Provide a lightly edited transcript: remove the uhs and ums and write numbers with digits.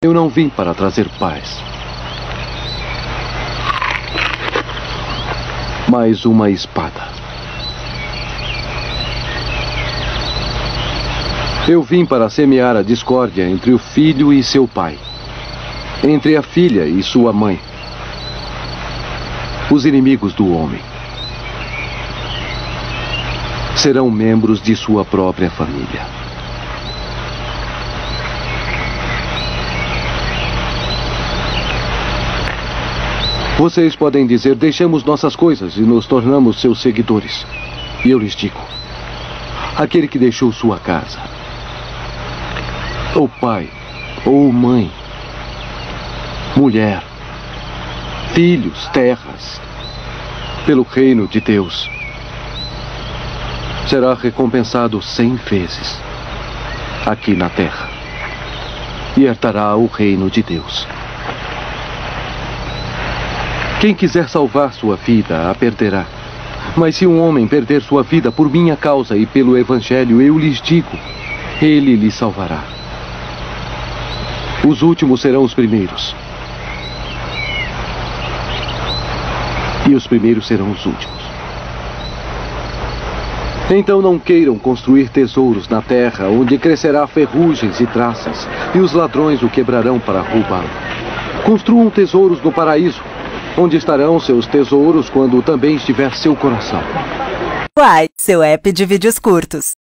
Eu não vim para trazer paz, mas uma espada. Eu vim para semear a discórdia entre o filho e seu pai, entre a filha e sua mãe, os inimigos do homem. Serão membros de sua própria família. Vocês podem dizer, deixamos nossas coisas e nos tornamos seus seguidores. E eu lhes digo, aquele que deixou sua casa, ou pai, ou mãe, mulher, filhos, terras, pelo reino de Deus, será recompensado 100 vezes aqui na terra e herdará o reino de Deus. Quem quiser salvar sua vida, a perderá. Mas se um homem perder sua vida por minha causa e pelo Evangelho, eu lhes digo, ele lhe salvará. Os últimos serão os primeiros. E os primeiros serão os últimos. Então não queiram construir tesouros na terra, onde crescerá ferrugens e traças, e os ladrões o quebrarão para roubá-lo. Construam tesouros no paraíso, onde estarão seus tesouros quando também estiver seu coração. Uai, seu app de vídeos curtos.